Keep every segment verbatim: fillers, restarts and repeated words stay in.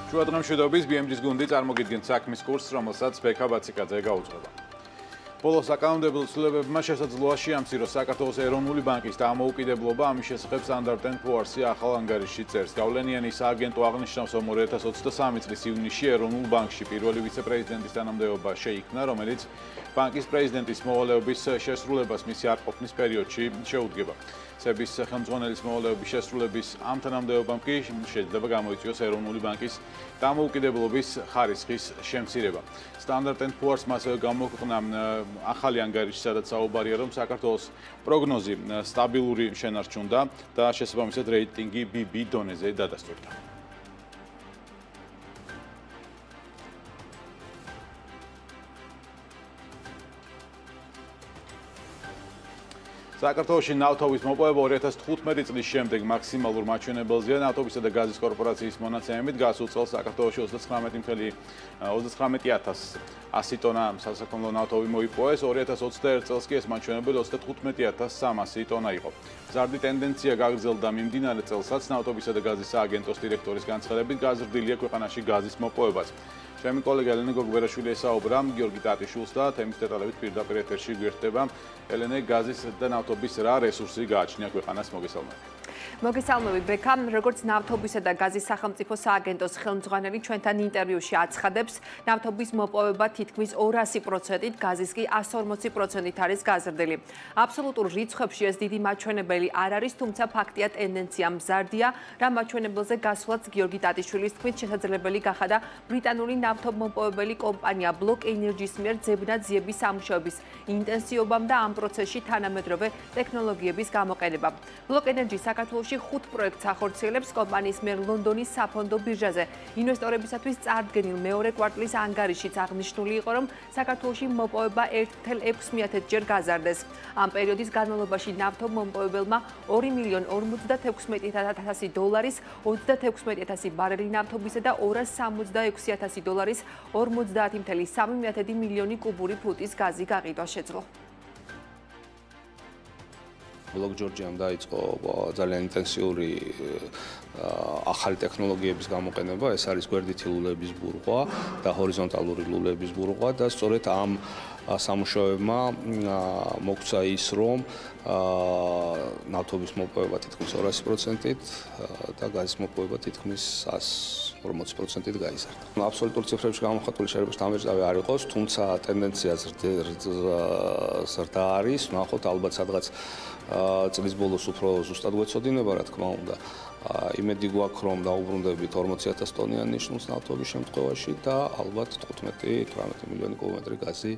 შუადღემშვიდობის ბი ემ ჯის გუნდი წარმოგიდგენთ საქმის კურსს, რომელსაც ბექა ბაციკაძე გაუძღვება. ბოლოს საკანონმდებლო ცვლილებებმა შესაძლოა შეამციროს საქართველოს ეროვნული ბანკის დამოუკიდებლობა, ამის შესახებ Standard and Poor's-ი ახალ ანგარიშში წერს. გავლენიანი სააგენტო აღნიშნავს, რომ ორი ათას ოცდასამი წლის ივნისში ეროვნულ ბანკში პირველი ვიცე-პრეზიდენტის თანამდებობა შეიქმნა, რომელიც ბანკის პრეზიდენტის მოვალეობის შესრულებას მისი არყოფნის პერიოდში შეუდგება. სების ხელმძღვანელის მოვალეობის შესრულების ამ თანამდებობამ კი შეიძლება გამოიწვიოს ეროვნული ბანკის დამოუკიდებლობის ხარისხის შემცირება. Standard and Poor's მასევე გამოქვეყნა ახალი ანგარიში, სადაც საუბარია, რომ საქართველოს პროგნოზი სტაბილური შენარჩუნდა და შესაბამისად რეიტინგი ბი ბი დონეზე დადასტურდა. საქართველოში ნავთობის მოპოვება ორი ათას თხუთმეტი წლის შემდეგ მაქსიმალურ მაჩვენებელზეა. ნავთობისა და გაზის კორპორაციის მონაცემებით გასულ წელს საქართველოში ოცდათხრამეტი ათას ასი ტონა სასაქონლო ნავთობი მოიპოვეს, ორი ათას ოცდაერთ წელს კი ეს მაჩვენებელი ოცდათხუთმეტი ათას სამასი ტონა იყო. მზარდი ტენდენცია გაგრძელდა მიმდინარე წელსაც. ნავთობისა და გაზის სააგენტოს დირექტორის განცხადებით, გაზრდილია ქვეყანაში გაზის მოპოვებაც. ჩემი კოლეგა ელენე გოგბერაშვილი ესაუბრა გიორგი ტატიშვილს და თემის დეტალებით პირდაპირ ეთერში გვერდება. ელენე, გაზის და ნავთობის რა რესურსი გააჩნია ქვეყანას? მოგესალმებით. მოგესალმებით ბექა, როგორც ნავთობისა და გაზის სახელმწიფო სააგენტოს ხელმძღვანელი ჩვენთან ინტერვიუში აცხადებს, ნავთობის მოპოვება თითქმის ორასი პროცენტით, გაზის კი εκατს ორმოცი პროცენტით არის გაზრდილი. აბსოლუტურ რიცხვებში ეს დიდი მაჩვენებელი არ არის, თუმცა ფაქტია ტენდენცია მზარდია, რა მაჩვენებელზე გასვლაც გიორგი ტატიშვილის თქმით შესაძლებელი გახადა ბრიტანული ნავთობმოპოვებელი კომპანია Block Energy-ის მიერ ძებნა-ძიების სამუშაოების ინტენსივობამ და ამ პროცესში თანამედროვე ტექნოლოგიების გამოყენება. Block Energy საქართველოში ხუთ პროექტს ახორციელებს კომპანიის მიერ ლონდონის საფონდო ბირჟაზე. ინვესტორებისათვის წარდგენილ მეორე კვარტლის ანგარიშიც აღნიშნული იყო, რომ საქართველოში მოპოვება ერთ ათას ექვსმეათჯერ გაზარდეს. ამ პერიოდის განმავლობაში ნავთობმოპოვებელმა ორი მილიონი ორმოცდათექვსმეტი ათასი დოლარის, ოცდათექვსმეტი ათასი ბარელი ნავთობისა და ორას სამოცდაექვსი ათასი დოლარის ორმოცდაათი მცდარი მილიონი კუბური ფუტის გაზი გაყიდვა შეძლო. Block Georgiam დაიწყო ძალიან ინტენსიური ახალი ტექნოლოგიების გამოყენება, ეს არის გვერდითი ლულების ბურღვა და ჰორიზონტალური ლულების ბურღვა და სწორედ ამ სამუშაოებმა მოგცა ის, რომ ნავთობის მოპოვება თითქმის ორასი პროცენტით და გაზის მოპოვება თითქმის εκατს ორმოცი პროცენტით გაიზარდა. აბსოლუტურ ციფრებში გამოხატული შეიძლება შთამბეჭდავი არ იყოს, თუმცა ტენდენცია ზრდა არის, ნახოთ ალბათ სადღაც წლის ბოლოს უფრო ზუსტად გვეცოდინება, რა თქმა უნდა. იმედი გვაქვს, რომ დაუბრუნდებით ორმოცი ათას ტონიან ნიშნულს ნავთობის შემთხვევაში და ალბათ თხუთმეტი თვრამეტი მილიონი კუბომეტრი გაზი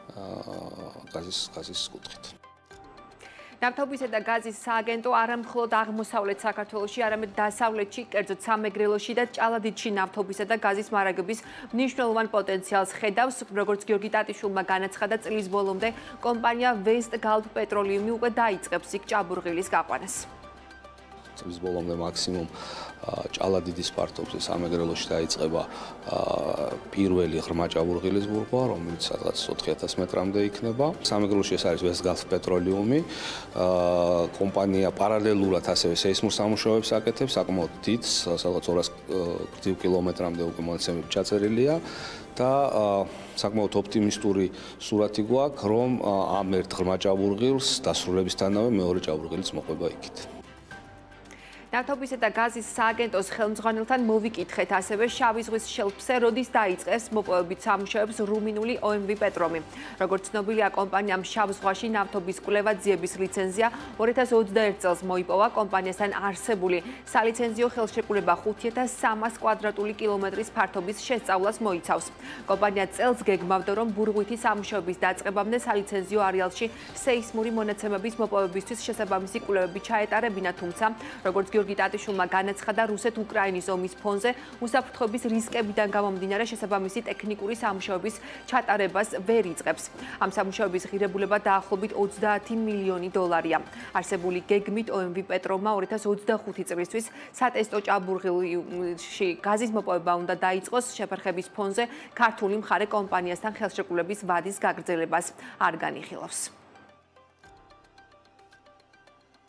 გაზის გაზის კუთხით. ნავთობისა და გაზის სააგენტო არა მხოლოდ აღმოსავლეთ საქართველოში, არამედ დასავლეთში, კერძოდ სამეგრელოში და ჭალადიდში ნავთობისა და გაზის მარაგების მნიშვნელოვან პოტენციალს ხედავს, როგორც გიორგი ტატიშვილმა განაცხადა, წლის ბოლომდე კომპანია West Gulf Petroleum უკვე დაიწყებს იქ ჭაბურღილის გაყვანას. წლის ბოლომდე მაქსიმუმ ჭალადიდის პარტობზე სამეგრელოში დაიწყება პირველი ღრმა ჭაბურღილის ბურღვა, რომელიც სადღაც ოთხი ათას მეტრამდე იქნება. სამეგრელოში ეს არის West Gulf Petroleum-ი. კომპანია პარალელურად ასევე სეისმურ სამუშაოებს აკეთებს, საკმაოდ დიდ, სადღაც ორას გრძივ კილომეტრამდე უკვე მონაცემები ჩაწერილია და საკმაოდ ოპტიმისტური სურათი გვაქვს, რომ ამ ერთ ღრმა ჭაბურღილს დასრულებისთანავე მეორე ჭაბურღილის მოყვება იქით. ნავთობისა და გაზის სააგენტოს ხელმძღვანელთან მოვიკითხეთ ასევე შავი ზღვის შელფზე როდის დაიწყეს მოპოვებით სამუშაოებს რუმინული ო ემ ვი პეტრომი. როგორც ცნობილია, კომპანიამ შავ ზღვაში ნავთობის კვლევა-ძიების ლიცენზია ორი ათას ოცდაერთ წელს მოიპოვა. კომპანიასთან არსებული სალიცენზიო ხელშეკრულება ხუთი ათას სამას კვადრატული კილომეტრის ფართობის შესწავლას მოიცავს. კომპანია წელს გეგმავდა, რომ ბურღვითი სამუშაოების დაწყებამდე სალიცენზიო არეალში სეისმური მონაცემების მოპოვებისთვის შესაბამისი კვლევები ჩაეტარებინა, თუმცა როგორც გიორგი ტატიშვილმა განაცხადა, რუსეთ-უკრაინის ომის ფონზე უსაფრთხოების რისკებიდან გამომდინარე შესაბამისი ტექნიკური სამუშაოების ჩატარებას ვერ იწყებს. ამ სამუშაოების ღირებულება დაახლოებით ოცდაათი მილიონი დოლარია. არსებული გეგმით ო ემ ვი პეტრომმა ორი ათას ოცდახუთი წლისთვის სატესტო ჭაბურღილში გაზის მოპოვება უნდა დაიწყოს, შეფერხების ფონზე ქართული მხარე კომპანიასთან ხელშეკრულების ვადის გაგრძელებას არ განიხილავს.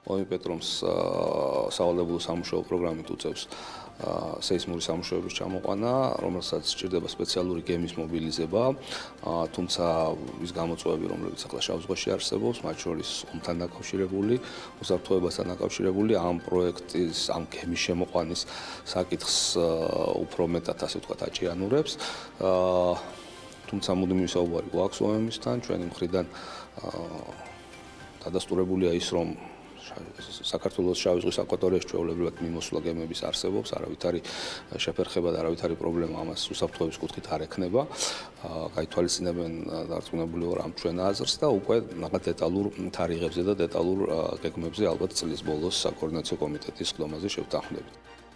ოვინპეტრომს სავალდებულო სამუშაო პროგრამით უწევს სეისმური სამუშაოების ჩამოყვანა, რომელსაც სჭირდება სპეციალური გემის მობილიზება, თუმცა ის გამოწვევები, რომლებიც ახლა შავ ზღვაში არსებობს, მათ შორის ომთან დაკავშირებული, უსაფრთხოებასთან დაკავშირებული, ამ პროექტის, ამ გემის შემოყვანის საკითხს უფრო მეტად, ასე ვთქვათ, აჭიანურებს. თუმცა მუდმივი საუბარი გვაქვს ომებისთან, ჩვენი მხრიდან დადასტურებულია ის, რომ საქართველოს შავი ზღვის აკვატორიაში ჩვეულებრივად მიმოსვლა გემების არსებობს, არავითარი შეფერხება და არავითარი პრობლემა ამას უსაფრთხოების კუთხით არ ექნება. გაითვალისწინებენ დარწმუნებული ვარ ამ ჩვენ აზრს და უკვე რაღაც დეტალურ თარიღებზე და დეტალურ გეგმებზე ალბათ წლის ბოლოს საკოორდინაციო კომიტეტის ხდომაზე შევთანხმდებით.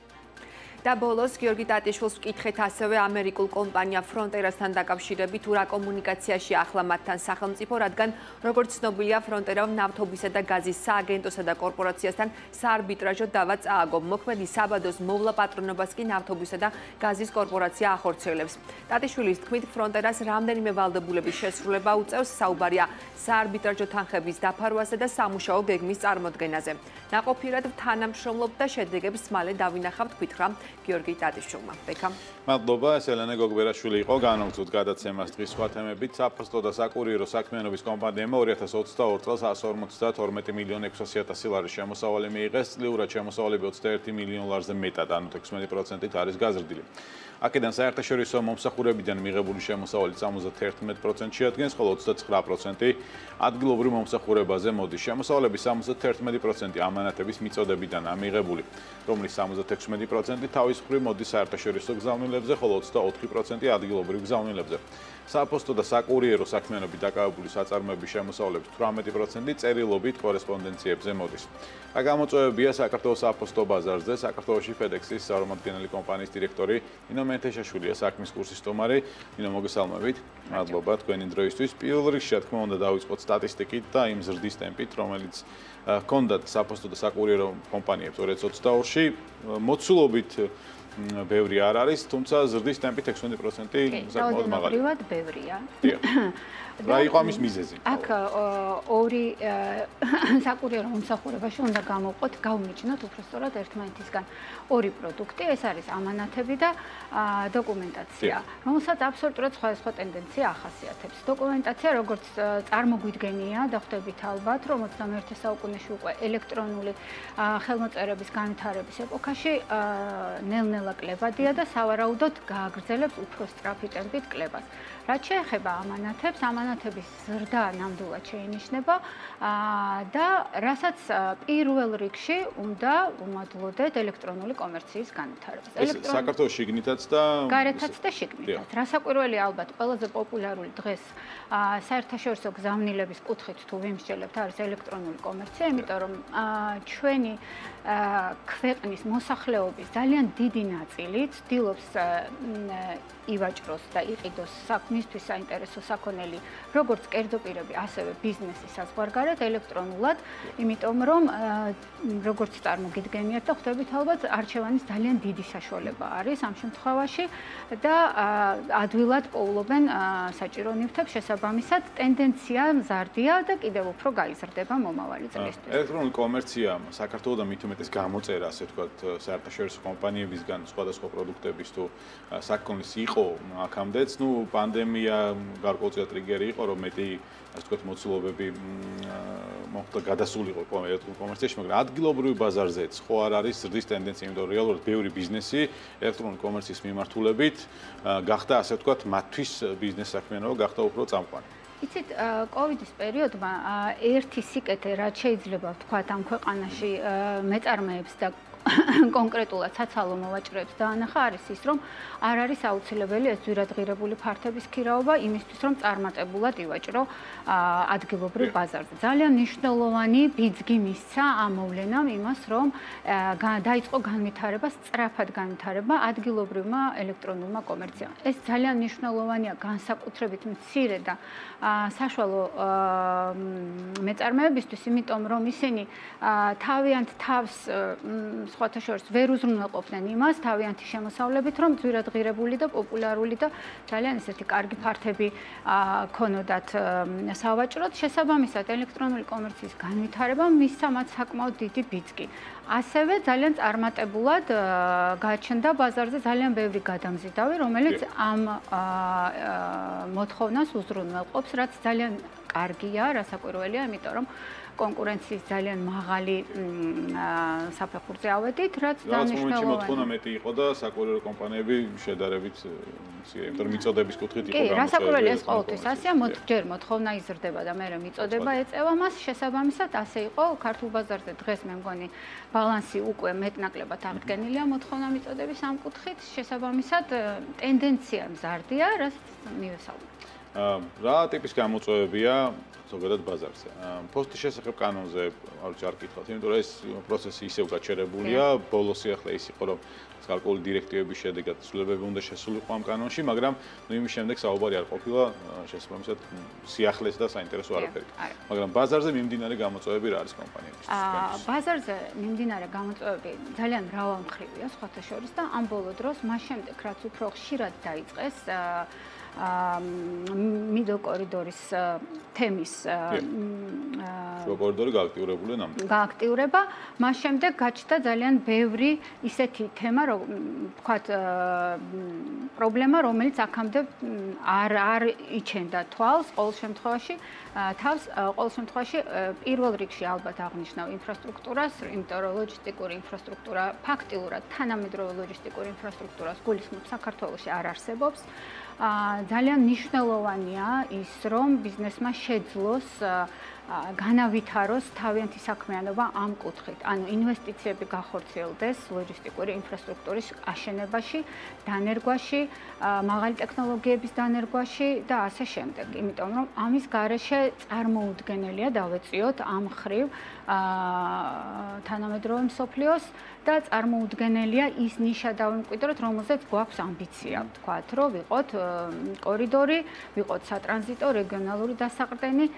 და ბოლოს გიორგი ტატიშვილს ვკითხეთ ასევე ამერიკულ კომპანია ფრონტერასთან დაკავშირებით თუ რა კომუნიკაციაში ახლა მათთან სახელმწიფო, რადგან როგორც ცნობილია ფრონტერამ ნავთობისა და გაზის სააგენტოსა და კორპორაციასთან საარბიტრაჟო დავა წააგო. მოქმედი საბადოს მოვლა პატრონობას კი ნავთობისა და გაზის კორპორაცია ახორციელებს. ტატიშვილის თქმით, ფრონტერას რამდენიმე ვალდებულების შესრულება უწევს, საუბარია საარბიტრაჟო თანხების დაფარვასა და სამუშაო გეგმის წარმოდგენაზე. ნაყოფიერად თანამშრომლობ და შედეგებს მალე დავინახავთ, გითხრა გიორგი ტატიშვილმა. ბექა. მადლობა, ეს ელენე გოგბერაშვილი იყო, განაგრძოთ გადაცემას დღის სხვა თემებით. საფოსტო და საკურიერო საქმიანობის კომპანიებმა ორი ათას ოცდაორი წელს εκατს ორმოცდათორმეტი მილიონი ექვსასი ათასი ლარის შემოსავალი მიიღეს, წლიურად შემოსავალები ოცდაერთი მილიონი ლარზე მეტად, ანუ თექვსმეტი პროცენტით არის გაზრდილი. აქედან საერთაშორისო მომსახურებიდან მიღებული შემოსავალი სამოცდაერთმეტი პროცენტს შეადგენს, ხოლო ოცდაცხრა პროცენტი ადგილობრივ მომსახურებაზე მოდის. შემოსავალების სამოცდაერთმეტი პროცენტი ამანათების მიწოდებიდანაა მიღებული, რომლის სამოცდაექვსმეტი პროცენტი თავის მხრივ მოდის საერთაშორისო გზავნილებზე, ხოლო ოცდაოთხი პროცენტი ადგილობრივ გზავნილებზე. საფოსტო და საკურიერო საქმიანობით დაკავებული საწარმოების შემოსავლების თვრამეტი პროცენტი წერილობით კორესპონდენციებზე მოდის. რა გამოწვევებია საქართველოს საფოსტო ბაზარზე? საქართველოში FedEx-ის წარმომადგენელი კომპანიის დირექტორი ნინო მენთეშაშვილია საქმის კურსის სტუმარი. ნინო, მოგესალმებით. მადლობა თქვენი დროისთვის. პირველ რიგში, რა თქმა უნდა, დავიწყოთ სტატისტიკით და იმ ზრდის ტემპით, რომელიც ჰქონდათ საფოსტო და საკურიერო კომპანიებს ორი ათას ოცდაორში. მოცულობით ბევრი არ არის, თუმცა ზრდის ტემპი ექვსმეტი პროცენტი საკმაოდ მაღალია. რაოდენობრივად ბევრია. რა იყო ამის მიზეზი? აქ ორი საკურიერო მომსახურებაში უნდა გამოვყოთ, გავმიჯნოთ უბრალოდ ერთმანეთისგან ორი პროდუქტი, ეს არის ამანათები და დოკუმენტაცია, რომელსაც აბსოლუტურად სხვადასხვა ტენდენცია ახასიათებს. დოკუმენტაცია, როგორც წარმოგვიდგენია და ხვდებით ალბათ, რომ ოცდამეერთე საუკუნეში უკვე ელექტრონული ხელმოწერების განვითარების ეპოქაში ნელ-ნელა კლებადია და სავარაუდოდ გააგრძელებს უფრო სწრაფი ტემპით კლებას. რაც შეეხება ამანათებს, ამანათების ზრდა ნამდვილად შეინიშნება და რასაც პირველ რიგში უნდა უმადლოდეთ ელექტრონული კომერციის განვითარებას. საქართველოს შიგნითაც და გარეთაც და შიგნითაც. რასაკვირველია ალბათ ყველაზე პოპულარული დღეს საერთაშორისო გზავნილების კუთხით თუ ვიმსჯელებთ არის ელექტრონული კომერცია, იმიტომ რომ ჩვენი ქვეყნის მოსახლეობის ძალიან დიდი ნაწილი ცდილობს ივაჭროს და იყიდოს საქმისთვის საინტერესო საქონელი, როგორც კერძო პირები, ასევე ბიზნესის საზღვარგარეთ ელექტრონულად, იმიტომ რომ როგორც წარმოგიდგენიათ და ხვდებით ალბათ, არჩევანის ძალიან დიდი საშუალება არის ამ შემთხვევაში და ადვილად პოულობენ საჭირო ნივთებს შესაბამისად, ტენდენცია მზარდია და კიდევ უფრო გაიზრდება მომავალი წლისთვის. ელექტრონული კომერცია საქართველოსთან მით უმეტეს გამოწერა, ასე ვთქვათ, საერთაშორისო კომპანიებისგან სხვადასხვა პროდუქტების თუ საქონლის იყო აქამდეც, ну, პანდემია გარკვეულწილად ტრიგერი იყო, რომ მეტი, ასე ვთქვათ, მოცულობები მოხდა გადასულიყო ელექტრონულ კომერციაში, მაგრამ ადგილობრივ ბაზარზეც ხო არ არის ზრდის ტენდენცია, იმიტომ რომ რეალურად ბევრი ბიზნესი ელექტრონული კომერციის მიმართულებით გახდა, ასე ვთქვათ, მათთვის ბიზნეს საქმიანობა გახდა უფრო წამყვანი. იცით, კოვიდის პერიოდმა ერთი სიკეთე, რაც შეიძლება ვთქვათ, ამ ქვეყანაში მეწარმეებს და კონკრეტულად საცალო მოვაჭრეებს დაანახა არის ის, რომ არ არის აუცილებელი ეს ძვირადღირებული ფართების ქირაობა იმისთვის, რომ წარმატებულად ივაჭრო ადგილობრივ ბაზარზე. ძალიან მნიშვნელოვანი ბიძგი მისცა ამ მოვლენამ იმას, რომ დაიწყო განვითარება, სწრაფად განვითარება ადგილობრივმა ელექტრონულმა კომერციამ. ეს ძალიან მნიშვნელოვანია განსაკუთრებით მცირე და საშუალო მეწარმეებისთვის, იმიტომ რომ ისინი თავიანთ თავს სხვათა შორის ვერ უზრუნველყოფდნენ იმას თავიანთი შემოსავლებით, რომ ძვირადღირებული და პოპულარული და ძალიან ესეთი კარგი ფართები ქონოდათ სავაჭროდ. შესაბამისად, ელექტრონული კომერციის განვითარება მისცა მათ საკმაოდ დიდი ბიძგი. ასევე ძალიან წარმატებულად გაჩნდა ბაზარზე ძალიან ბევრი გადამზიდავი, რომელიც ამ მოთხოვნას უზრუნველყოფს, რაც ძალიან კარგია, რასაკვირველია, იმიტომ რომ კონკურენციის ძალიან მაღალი საფეხურზე ავედით, რაც დანიშნულოვანია. მოთხოვნა მეტი იყო და საკვირველო კომპანიები შედარებით მცირე, იმიტომ რომ მიწოდების კუთხით იყო გამოწვეული. კი, რასაკვირველია, ეს ყოველთვის ასეა, ჯერ მოთხოვნა იზრდება და მერე მიწოდება ეწევა მას. შესაბამისად, ასე იყო ქართულ ბაზარზე დღეს მე მგონი ბალანსი უკვე მეტნაკლებად აღდგენილია მოთხოვნა მიწოდების ამ კუთხით. შესაბამისად, ტენდენცია მზარდია, რაც მივესალმებ. რა ტიპის გამოწვევებია ზოგადად ბაზარზე? პოსტის შესახებ კანონზე არ ვიცი არ კითხავთ, იმიტომ რომ ეს პროცესი ისევ გაჩერებულია, ბოლოს ახლა ის იყო რომ გარკვეული დირექტივების შედეგად ცვლილებები უნდა შესულიყო ამ კანონში, მაგრამ ნუ იმის შემდეგ საუბარი არ ყოფილა შესაბამისად სიახლეს და საინტერესო არაფერი. მაგრამ ბაზარზე მიმდინარე გამოწვევები რა არის კომპანიებისთვის? ბაზარზე მიმდინარე გამოწვევები ძალიან მრავალმხრივია სხვათა შორის და ამ ბოლო დროს მას შემდეგ რაც უფრო ხშირად დაიწყეს მიდლ კორიდორის თემის შუა კორიდორი გააქტიურებულია ნამდვილად. გააქტიურება, მას შემდეგ გაჩნდა ძალიან ბევრი ისეთი თემა, რომ ვთქვათ, პრობლემა, რომელიც აქამდე არ არ იჩენდა თვალს, ყოველ შემთხვევაში თავს, ყოველ შემთხვევაში პირველ რიგში ალბათ აღნიშნავ ინფრასტრუქტურას, იმიტომ რომ ლოჯისტიკური ინფრასტრუქტურა ფაქტიურად თანამედროვე ლოჯისტიკური ინფრასტრუქტურას გულისხმობს საქართველოში არ არსებობს. ძალიან მნიშვნელოვანია ის, რომ ბიზნესმა შეძლოს განავითაროს თავიანთი საქმიანობა ამ კუთხით. ანუ ინვესტიციები გახორციელდეს ლოჯისტიკური ინფრასტრუქტურის აშენებაში, დანერგვაში, მაღალი ტექნოლოგიების დანერგვაში და ასე შემდეგ. იმიტომ რომ ამის გარეშე წარმოუდგენელია დავეწიოთ ამ ხრივ თანამედროვე მსოფლიოს და წარმოუდგენელია ის ნიშა დავიმკვიდროთ, რომელზეც გვაქვს ამბიცია, ვთქვათ, რომ ვიყოთ კორიდორი, ვიყოთ სატრანზიტო, რეგიონალური დასაყრდენი.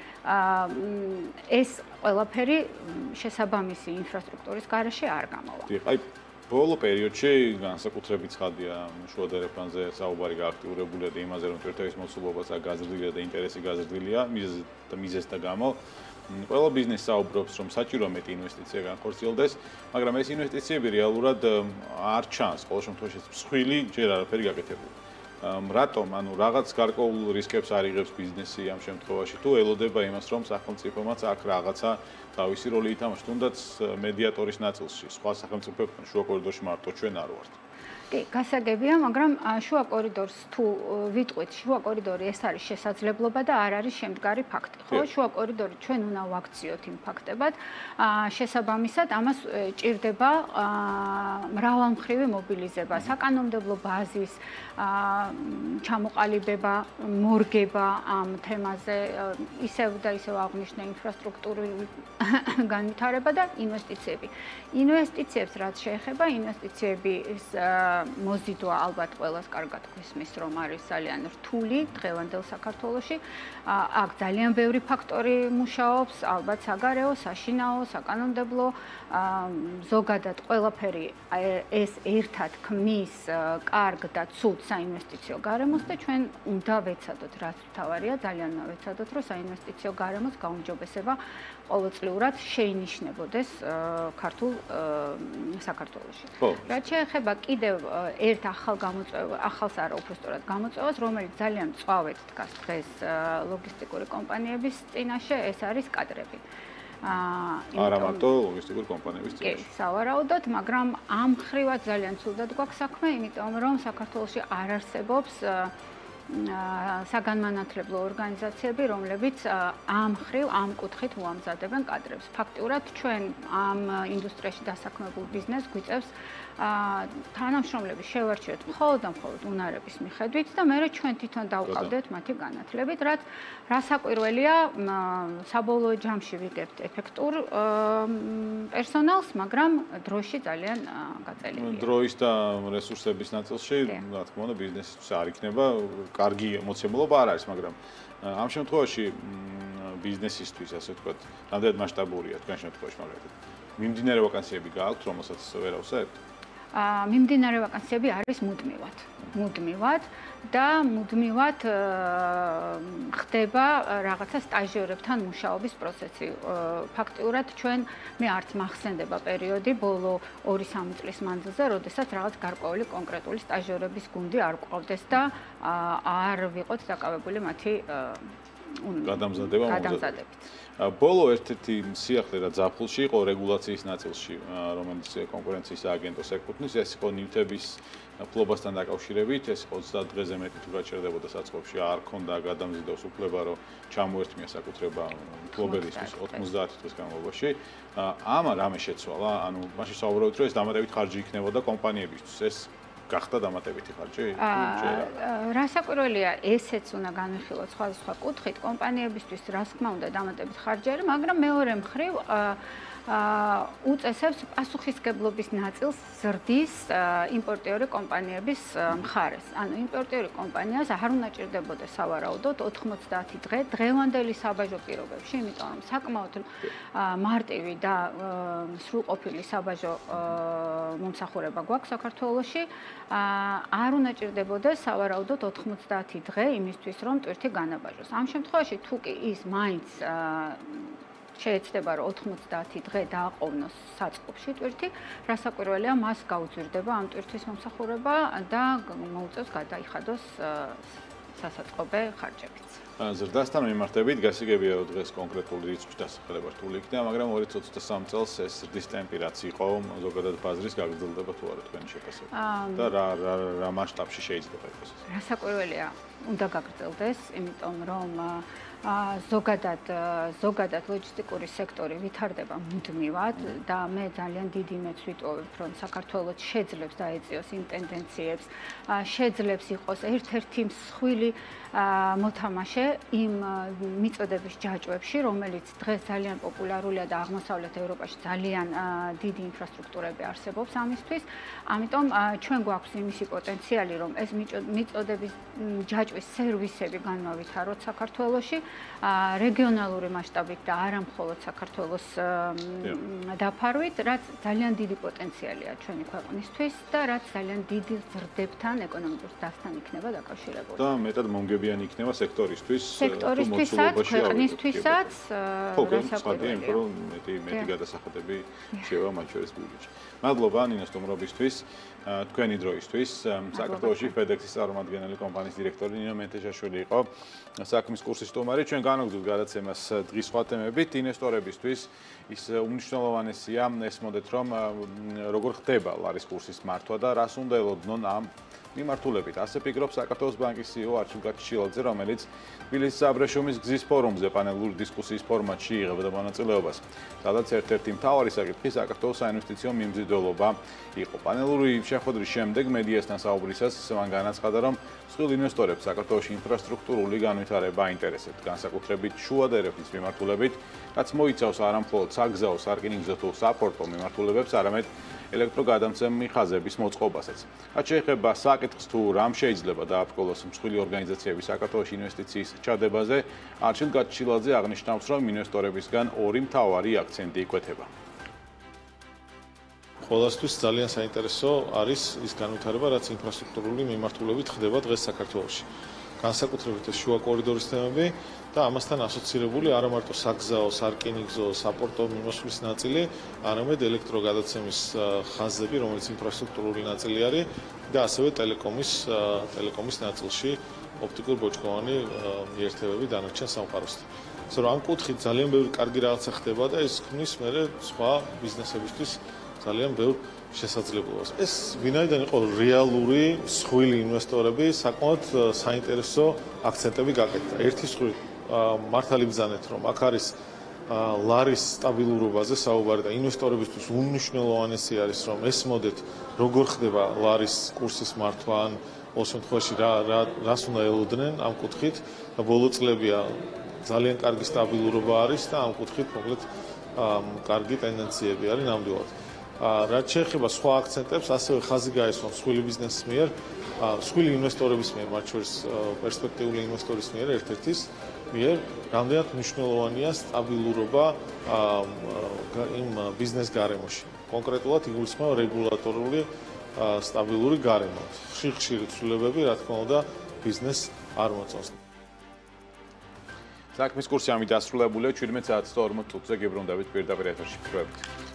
ეს ყველაფერი შესაბამისი ინფრასტრუქტურის გარეშე არ გამოვა. აი, ბოლო პერიოდში განსაკუთრებით ცხადია შუა დერეფანზე საუბარი გააქტიურებულია და იმაზე, რომ ტვირთების მოცულობაც გაზრდილია და ინტერესი გაზრდილია მიზეზთა გამო. ყველა ბიზნესი საუბრობს, რომ საჭირო მეტი ინვესტიცია განხორციელდეს, მაგრამ ეს ინვესტიციები რეალურად არ ჩანს. ყოველ შემთხვევაში მსხვილი ჯერ არაფერი გაკეთებული. რატომ, ანუ რაღაც გარკვეულ რისკებს არ იღებს ბიზნესი ამ შემთხვევაში, თუ ელოდება იმას, რომ სახელმწიფომაც აქ რაღაცა თავისი როლი ითამაშოს, თუნდაც მედიატორის ნაწილში, სხვა სახელმწიფოებთან შუა კორიდორში მარტო ჩვენ არ ვართ. კი, გასაგებია, მაგრამ შუა კორიდორს თუ ვიტყვით, შუა კორიდორი ეს არის შესაძლებლობა და არ არის შემდგარი ფაქტი. ხო, შუა კორიდორი ჩვენ უნდა ვაქციოთ იმ ფაქტებად. შესაბამისად, ამას ჭირდება მრავალმხრივი მობილიზება, საკანონმდებლო ბაზის ჩამოყალიბება, მორგება ამ თემაზე, ისევ და ისევ აღნიშნე ინფრასტრუქტურული განვითარება და ინვესტიციები. ინვესტიციებს რაც შეეხება, ინვესტიციების მოზიდვა ალბათ ყველას კარგად გვისმის, რომ არის ძალიან რთული დღევანდელ საქართველოში. აქ ძალიან ბევრი ფაქტორი მუშაობს, ალბათ საგარეო, საშინაო, საკანონმდებლო, ზოგადად ყველაფერი ეს ერთად ქმნის კარგ და ცუდ საინვესტიციო გარემოს და ჩვენ უნდა ვეცადოთ, რაც მთავარია, ძალიან უნდა ვეცადოთ, რომ საინვესტიციო გარემოს გაუმჯობესება ყოველწლიურად შეინიშნებოდეს ქართულ საქართველოში. რაც შეეხება კიდევ ერთ ახალ გამოწვევას, ახალს არა, უბრალოდ გამოწვევას, რომელიც ძალიან მწვავედ დგას დღეს ლოგისტიკური კომპანიების წინაშე, ეს არის კადრები. არა მარტო ლოგისტიკური კომპანიების წინაშე. კი, სავარაუდოდ, მაგრამ ამ ხრივად ძალიან ცუდად გვაქვს საქმე, იმიტომ რომ საქართველოში არ არსებობს საგანმანათლებლო ორგანიზაციები, რომლებიც ამ ხრივ, ამ კუთხით უამზადებენ კადრებს. ფაქტიურად ჩვენ ამ ინდუსტრიაში დასაქმებულ ბიზნესს გვიწევს თანამშრომლების შევარჩიოთ მხოლოდ და მხოლოდ უნარების მიხედვით და მერე ჩვენ თვითონ დავყავდეთ მათი განათლებით, რაც რასაკვირველია, საბოლოო ჯამში ვიგებთ ეფექტურ პერსონალს, მაგრამ დროში ძალიან გაწელილია. დროის და რესურსების ნაწილში, რა თქმა უნდა, ბიზნესისთვის არ იქნება კარგი მოცემულობა არ არის, მაგრამ ამ შემთხვევაში ბიზნესისთვის, ასე ვთქვათ, რამდენად მასშტაბურია თქვენ შემთხვევაში მაგალითად. მიმდინარე ვაკანსიები გააქვთ, რომელსაც ვერ ავსებთ? მიმდინარე ვაკანსიები არის მუდმივად. მუდმივად და მუდმივად ხდება რაღაცა სტაჟიორებთან მუშაობის პროცესი. ფაქტიურად ჩვენ მე არც მახსენდება პერიოდი ბოლო ორი სამი წლის მანძილზე, როდესაც რაღაც გარკვეული კონკრეტული სტაჟიორების გუნდი არ გვყავდეს და არ ვიყოთ დაკავებული მათი გადამზადება გადამზადებით. ბოლო ერთ-ერთი სიახლე რა ზაფხულში იყო რეგულაციის ნაწილში, რომელიც კონკურენციის სააგენტოს ეკუთვნის, ეს იყო ნივთების ფლობასთან დაკავშირებით, ეს იყო ოცდაათ დღეზე მეტი თუ გაჩერდებოდა საწყობში, არ ქონდა გადამზიდოს უფლება, რომ ჩამოერთმია საკუთრება ფლობელისთვის ოთხმოცდაათი დღის განმავლობაში. ამა რამე შეცვალა, ანუ მაშინ საუბრობთ, რომ ეს დამატებით ხარჯი იქნებოდა კომპანიებისთვის. ეს გახდა დამატებითი ხარჯი? რასაკვირველია, ესეც უნდა განვიხილოთ სხვადასხვა კუთხით, კომპანიებისთვის რა თქმა უნდა დამატებითი ხარჯი არის, მაგრამ მეორე მხრივ უწესებს პასუხისგებლობის ნაწილს ზრდის იმპორტიორი კომპანიების მხარეს. ანუ იმპორტიორი კომპანიას არ უნდა ჭირდებოდეს სავარაუდოდ ოთხმოცდაათი დღე დღევანდელი საბაჟო პირობებში, იმიტომ რომ საკმაოდ მარტივი და სრულყოფილი საბაჟო მომსახურება გვაქვს საქართველოში. არ უნდა ჭირდებოდეს სავარაუდოდ ოთხმოცდაათი დღე იმისთვის, რომ ტვირთი განაბაჟოს. ამ შემთხვევაში თუ კი ის მაინც შეეცდება, რომ ოთხმოცდაათი დღე დააყოვნოს საწყობში ტვირთი, რასაკვირველია, მას გაუძვირდება ამ ტვირთვის მომსახურება და მოუწევს გადაიხადოს სასაწყობე ხარჯებიც. ზრდასთან მიმართებით გასაგებია, რომ დღეს კონკრეტული რიცხვი დასახელება რთული იქნება, მაგრამ ორი ათი ოცდასამი წელს ეს ზრდის ტემპი რაც იყო, ზოგადად ბაზრის გაგრძელდება თუ არა თქვენი შეფასებით? და რა რა რა მასშტაბში შეიძლება იყოს? რასაკვირველია, უნდა გაგრძელდეს, იმიტომ რომ ზოგადად ზოგადად ლოჯისტიკური სექტორი ვითარდება მუდმივად და მე ძალიან დიდი იმედს ვიტოვებ, რომ საქართველოს შეძლებს დაეწიოს იმ ტენდენციებს, შეძლებს იყოს ერთ-ერთი მსხვილი მოთამაშე იმ მიწოდების ჯაჭვებში, რომელიც დღეს ძალიან პოპულარულია და აღმოსავლეთ ევროპაში ძალიან დიდი ინფრასტრუქტურები არსებობს ამისთვის. ამიტომ ჩვენ გვაქვს იმისი პოტენციალი, რომ ეს მიწოდების ჯაჭვის სერვისები განმავითაროთ საქართველოში, რეგიონალური მასშტაბით და არა მხოლოდ საქართველოს დაფარვით, რაც ძალიან დიდი პოტენციალია ჩვენი ქვეყნისთვის და რაც ძალიან დიდი ზრდებთან, ეკონომიკურ დასთან იქნება დაკავშირებული. და მეტად მომგებიანი იქნება სექტორისთვის, სექტორისთვისაც, ქვეყნისთვისაც, რასაკვირველია, რომ მეტი მეტი გადასახადები შევა მათ შორის ბიუჯეტში. მადლობა ნინო სტუმრობისთვის, თქვენი დროისთვის. საქართველოში FedEx-ის წარმომადგენელი კომპანიის დირექტორი ნინო მენთეშაშვილი იყო საქმის კურსის სტუმარი. ჩვენ განაგრძობთ გადაცემას დღის სხვა თემებით. ინვესტორებისთვის ის უმნიშვნელოვანესია ესმოდეთ, რომ როგორ ხდება ლარის კურსის მართვა და რას უნდა ელოდნონ ამ მიმართულებით. ასე ფიქრობს საქართველოს ბანკის სი ი ო არჩილ გაჩიჩილაძე, რომელიც თბილისის აბრეშუმის გზის ფორუმზე პანელური დისკუსიის ფორმატში იღებდა მონაწილეობას. სადაც ერთ-ერთი მთავარი საკითხი საქართველოს საინვესტიციო მიმზიდველობა იყო. პანელური შეხვედრის შემდეგ მედიასთან საუბრისას მან განაცხადა, რომ მსხვილ ინვესტორებს საქართველოში ინფრასტრუქტურული განვითარება აინტერესებთ, განსაკუთრებით შუა და ერევნის მიმართულებით, რაც მოიცავს არა მხოლოდ საგზაო, სარკინიგზო თუ საპორტო მიმართულებებს, არამედ ელექტროგადამცემი ხაზების მოწყობასაც. რაც შეეხება საკითხს თუ რამ შეიძლება დააბრკოლოს მსხვილი ორგანიზაციების საქართველოში ინვესტიციის ჩადებაზე, არჩილ გაჩიჩილაძე აღნიშნავს, რომ ინვესტორებისგან ორი მთავარი აქცენტი იკვეთება. ყველასთვის ძალიან საინტერესო არის ის განვითარება, რაც ინფრასტრუქტურული მიმართულებით ხდება დღეს საქართველოში. განსაკუთრებით ეს შუა კორიდორის თემები და ამასთან ასოცირებული არა მარტო საგზაო, სარკინიგზო, საპორტო მიმოსვლის ნაწილი, არამედ ელექტროგადაცემის ხაზები, რომელიც ინფრასტრუქტურული ნაწილი არის და ასევე ტელეკომის ტელეკომის ნაწილში ოპტიკურ-ბოჭკოვანი მიერთებები დანარჩენ სამყაროსთან. ასე რომ ამ კუთხით ძალიან ბევრი კარგი რაღაცა ხდება და ეს ქმნის მერე სხვა ბიზნესებისთვის ძალიან ბევრ შესაძლებლობას. ეს ვინაიდან იყო რეალური მსხვილი ინვესტორები, საკმაოდ საინტერესო აქცენტები გაკეთდა. ერთი მსხვილი მართალი ბრძანეთ, რომ აქ არის ლარის სტაბილურობაზე საუბარი და ინვესტორებისთვის უმნიშვნელოვანესი არის, რომ ესმოდეთ, როგორ ხდება ლარის კურსის მართვა ან ყოველ შემთხვევაში რა რას უნდა ელოდნენ ამ კუთხით და ბოლო წლებია ძალიან კარგი სტაბილურობა არის და ამ კუთხით მოკლედ კარგი ტენდენციები არის ნამდვილად. რაც შეეხება სხვა აქცენტებს, ასევე ხაზი გაესვა მსხვილი ბიზნესის მიერ სხვილი ინვესტორების მიერ, მათ შორის პერსპექტიული ინვესტორის მიერ ერთ-ერთის მიერ რამდენად მნიშვნელოვანია სტაბილურობა იმ ბიზნეს გარემოში. კონკრეტულად იგულისხმება რეგულატორული სტაბილური გარემო. ხშირ-ხშირი ცვლილებები, რა თქმა უნდა, ბიზნესს არ მოწონს. საქმის კურსი ამით დასრულებულია, ჩვიდმეტ საათს და ორმოც წუთზე გებრუნდებით პირდაპირ ეთერში.